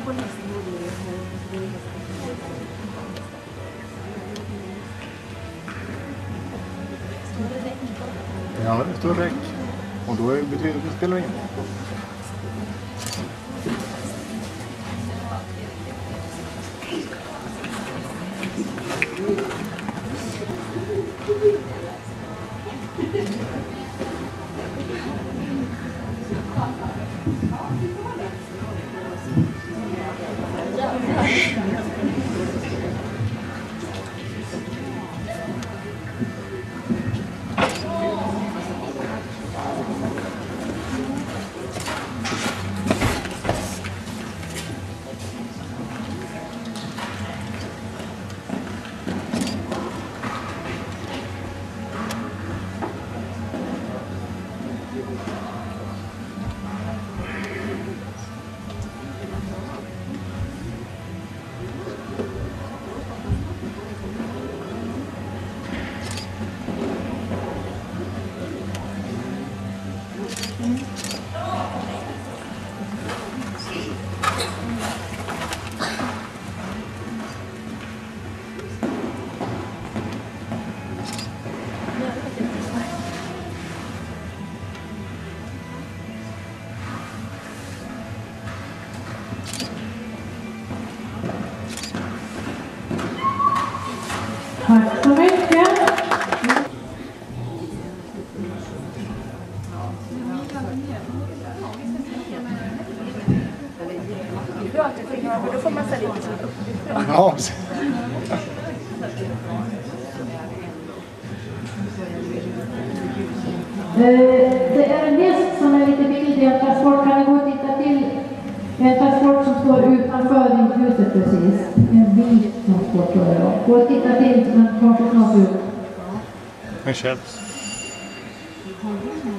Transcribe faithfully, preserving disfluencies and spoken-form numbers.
Ja, det står räck. Och då är betyder det spelar ingen. Tack så mycket. Då får man säga lite. Ja. Det är en gäst som är lite bild i en transport. Kan ni gå och titta till en transport som står utanför huset precis. En biltransport tror jag. Gå och titta till, men tar sig snart ut. En källs.